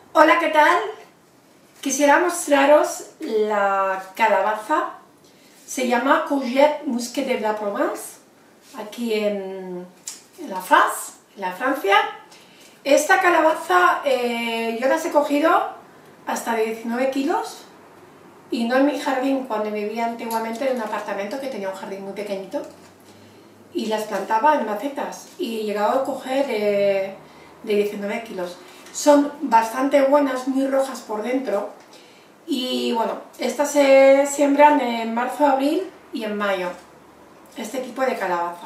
Hola, ¿qué tal? Quisiera mostraros la calabaza. Se llama Courgette Musquée de la Provence, aquí en la Francia. Esta calabaza yo las he cogido hasta de 19 kilos y no en mi jardín, cuando vivía antiguamente en un apartamento que tenía un jardín muy pequeñito, y las plantaba en macetas y he llegado a coger de 19 kilos. Son bastante buenas, muy rojas por dentro, y bueno, estas se siembran en marzo, abril y en mayo, este tipo de calabaza.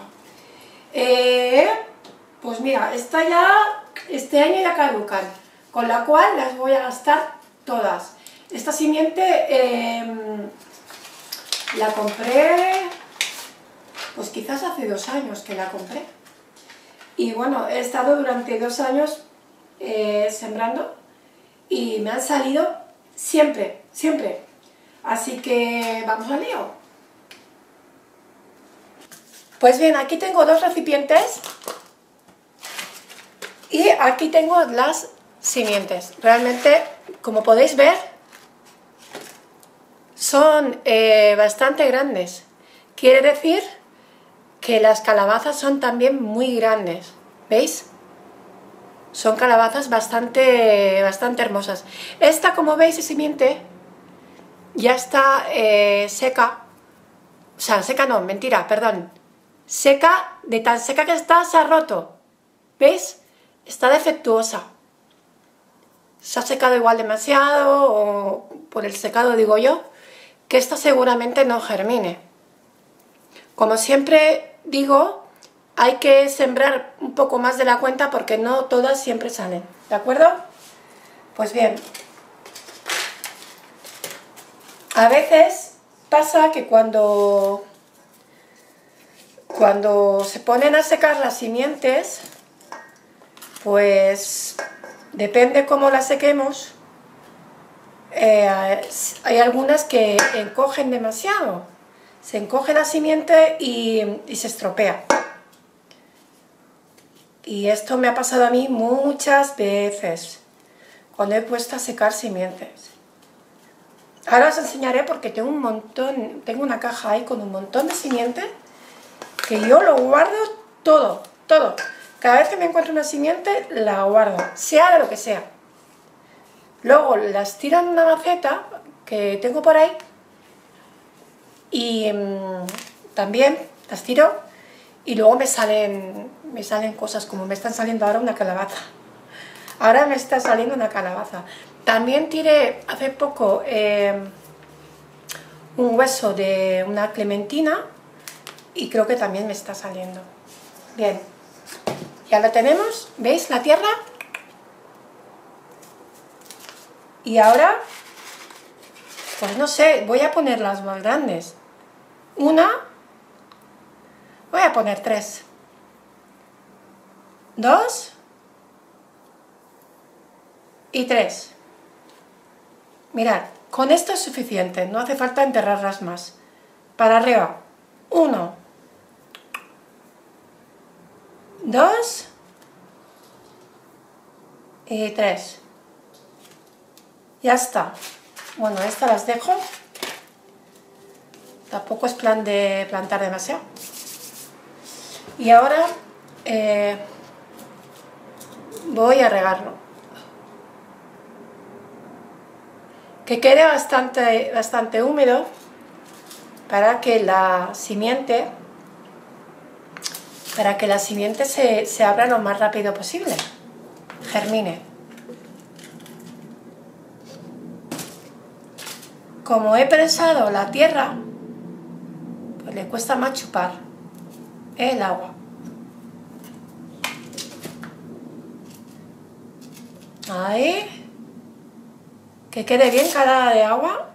Pues mira, este año ya caducan, con la cual las voy a gastar todas. Esta simiente la compré, pues quizás hace 2 años que la compré. Y bueno, he estado durante 2 años sembrando y me han salido siempre. Así que vamos al lío. Pues bien, aquí tengo 2 recipientes y aquí tengo las simientes. Realmente, como podéis ver, son bastante grandes. Quiere decir que las calabazas son también muy grandes. ¿Veis? Son calabazas bastante hermosas. Esta, como veis, es simiente, ya está seca. O sea, seca no, mentira, perdón. Seca, de tan seca que está, se ha roto. ¿Veis? Está defectuosa. Se ha secado igual demasiado, o por el secado digo yo, que esta seguramente no germine. Como siempre digo, hay que sembrar un poco más de la cuenta porque no todas siempre salen, ¿de acuerdo? Pues bien, a veces pasa que cuando se ponen a secar las simientes, pues depende cómo las sequemos, hay algunas que encogen demasiado, se encoge la simiente y se estropea. Y esto me ha pasado a mí muchas veces cuando he puesto a secar simientes. Ahora os enseñaré porque tengo un montón, tengo una caja ahí con un montón de simientes que yo lo guardo todo. Cada vez que me encuentro una simiente la guardo, sea de lo que sea. Luego las tiro en una maceta que tengo por ahí y también las tiro y luego me salen cosas, como me están saliendo ahora una calabaza. Ahora me está saliendo una calabaza. También tiré hace poco un hueso de una clementina y creo que también me está saliendo. Bien, ya la tenemos, ¿veis la tierra? Y ahora, pues no sé, voy a poner las más grandes. Voy a poner 3. 2 y 3. Mirad, con esto es suficiente, no hace falta enterrarlas más. Para arriba, 1, 2 y 3. Ya está. Bueno, estas las dejo. Tampoco es plan de plantar demasiado. Y ahora voy a regarlo. Que quede bastante húmedo para que la simiente se abra lo más rápido posible, germine. Como he prensado la tierra, pues le cuesta más chupar el agua. Ahí. Que quede bien cargada de agua.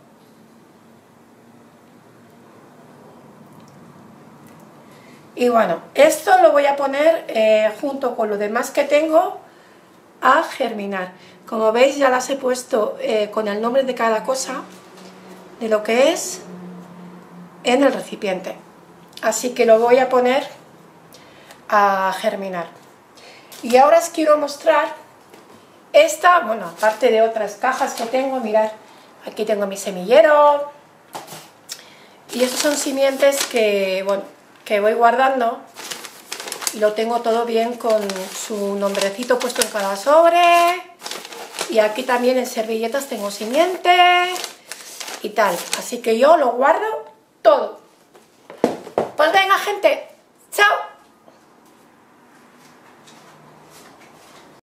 Y bueno, esto lo voy a poner junto con lo demás que tengo a germinar. Como veis, ya las he puesto con el nombre de cada cosa, de lo que es, en el recipiente. Así que lo voy a poner a germinar. Y ahora os quiero mostrar esta, bueno, aparte de otras cajas que tengo, mirad, aquí tengo mi semillero. Y estos son simientes que, bueno, que voy guardando. Y lo tengo todo bien con su nombrecito puesto en cada sobre. Y aquí también en servilletas tengo simientes y tal. Así que yo lo guardo todo. Pues venga, gente. ¡Chao!